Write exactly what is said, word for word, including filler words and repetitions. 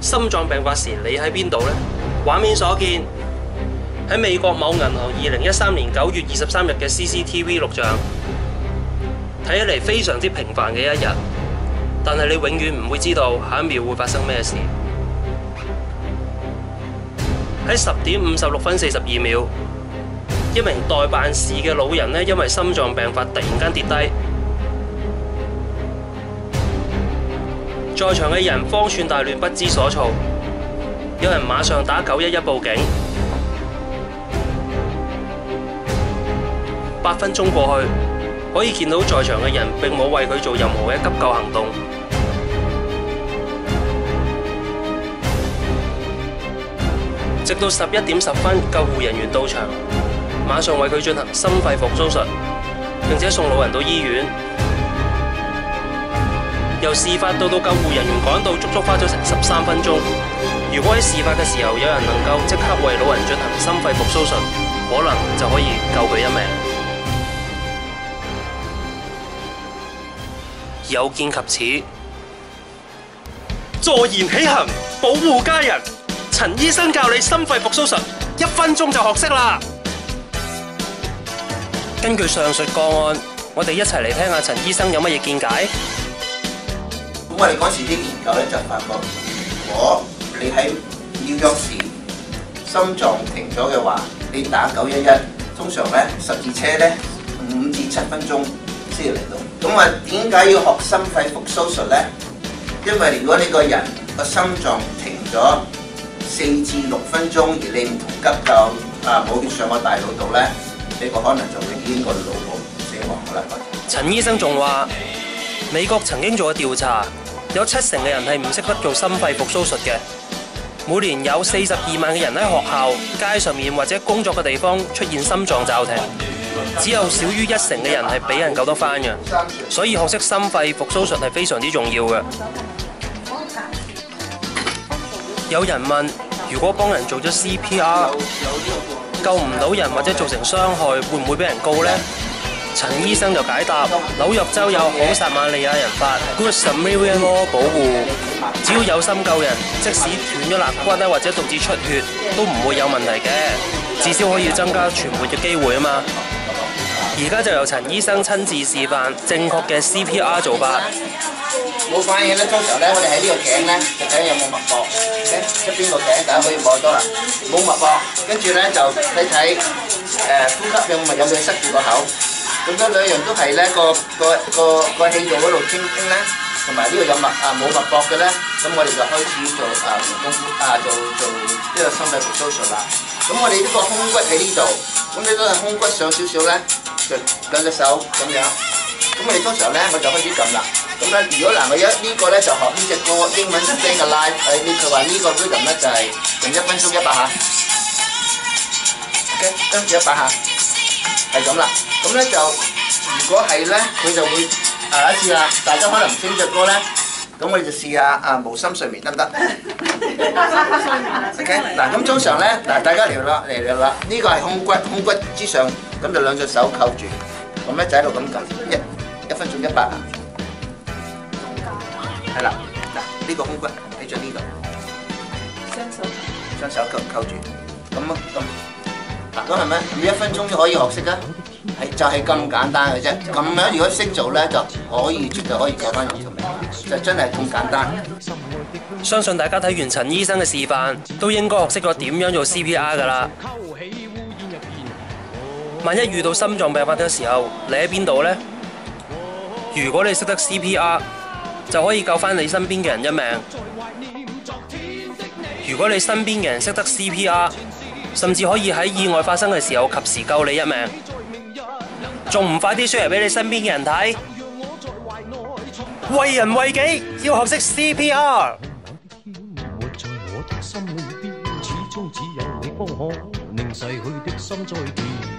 心臟病發時你喺邊度呢？畫面所見，喺美國某銀行二零一三年九月二十三日嘅 C C T V 錄像，睇起嚟非常之平凡嘅一日，但係你永遠唔會知道下一秒會發生咩事。喺十點五十六分四十二秒，一名代辦事嘅老人呢，因為心臟病發突然間跌低，在場嘅人慌串大亂，不知所措。有人馬上打九一一報警。八分鐘過去，可以見到在場嘅人並冇為佢做任何嘅急救行動。直到十一點十分，救護人員到場，馬上為佢進行心肺復甦術，並且送老人到醫院。由事發到到救護人員趕到，足足花咗成十三分鐘。如果喺事發嘅時候有人能夠即刻為老人進行心肺復甦術，可能就可以救佢一命。有見及此，坐言起行，保護家人。陳醫生教你心肺復甦術，一分鐘就學識啦。根據上述個案，我哋一齊嚟聽下陳醫生有乜嘢見解。 咁我哋嗰時啲研究咧就發覺，如果你喺紐約市心臟停咗嘅話，你打九一一，通常咧十字車咧五至七分鐘先嚟到。咁啊，點解要學心肺復甦術咧？因為如果你個人個心臟停咗四至六分鐘，而你唔同急救啊冇血上個大腦度咧，你個可能就會已經個腦部死亡噶啦。 陳醫生仲話，美國曾經做過調查，有七成嘅人係唔識得做心肺復甦術嘅。每年有四十二萬嘅人喺學校、街上面或者工作嘅地方出現心臟驟停，只有少於一成嘅人係俾人救得返嘅。所以學識心肺復甦術係非常之重要嘅。有人問，如果幫人做咗 C P R， 救唔到人或者造成傷害，會唔會俾人告呢？陳醫生就解答：紐約州有好撒瑪利亞人法 Good Samaritan Law 保護，只要有心救人，即使斷咗肋骨咧或者導致出血，都唔會有問題嘅，至少可以增加存活嘅機會啊嘛。而家就由陳醫生親自示範正確嘅 C P R 做法。 冇反應咧，通常咧，我哋喺呢個頸咧，就睇下有冇脈搏。OK，出邊個頸，大家可以摸多啦。冇脈搏，跟住咧就睇睇誒呼吸有冇有冇塞住個口。咁樣兩樣都係咧個個個個氣道嗰度清清咧，同埋呢個有脈啊冇脈搏嘅咧，咁我哋就開始做啊功夫啊做做呢個心肺復甦術啦。咁我哋呢個胸骨喺呢度，咁你都係胸骨上少少咧，就兩隻手咁樣。咁我哋通常咧，我就開始撳啦。咁咧，如果嗱，我一呢個咧就學呢隻歌，英文 Staying Alive， 誒呢佢話呢個 rhythm 咧就係用一分鐘一百下 ，OK， 跟住一百下，係咁啦。咁咧就如果係咧，佢就會啊一次啦。大家可能唔識呢隻歌咧，咁我哋就試下啊無心睡眠得唔得 ？OK， 嗱咁通常咧，嗱大家嚟啦嚟嚟啦，呢個係胸骨，胸骨之上，咁就兩隻手扣住，咁咧就喺度咁撳一一分鐘一百下。係啦，嗱呢個胸骨喺咗呢度，雙手雙手扣扣住，咁啊咁，嗱咁係咪？咁一分鐘就可以學識啊？係就係咁簡單嘅啫。咁樣如果識做咧，就可以絕對可以救翻人條命，就真係咁簡單。 相信大家睇完陳醫生嘅示範，都應該學識咗點樣做 C P R 噶啦。萬一遇到心臟病發嘅時候，你喺邊度呢？如果你識得 C P R，就可以救翻你身邊嘅人一命。如果你身邊嘅人識得 C P R， 甚至可以喺意外發生嘅時候及時救你一命，仲唔快啲 share 俾你身邊嘅人睇？為人為己，要學識 C P R。活在我的心裏邊，始終只有你方可令逝去的心再見。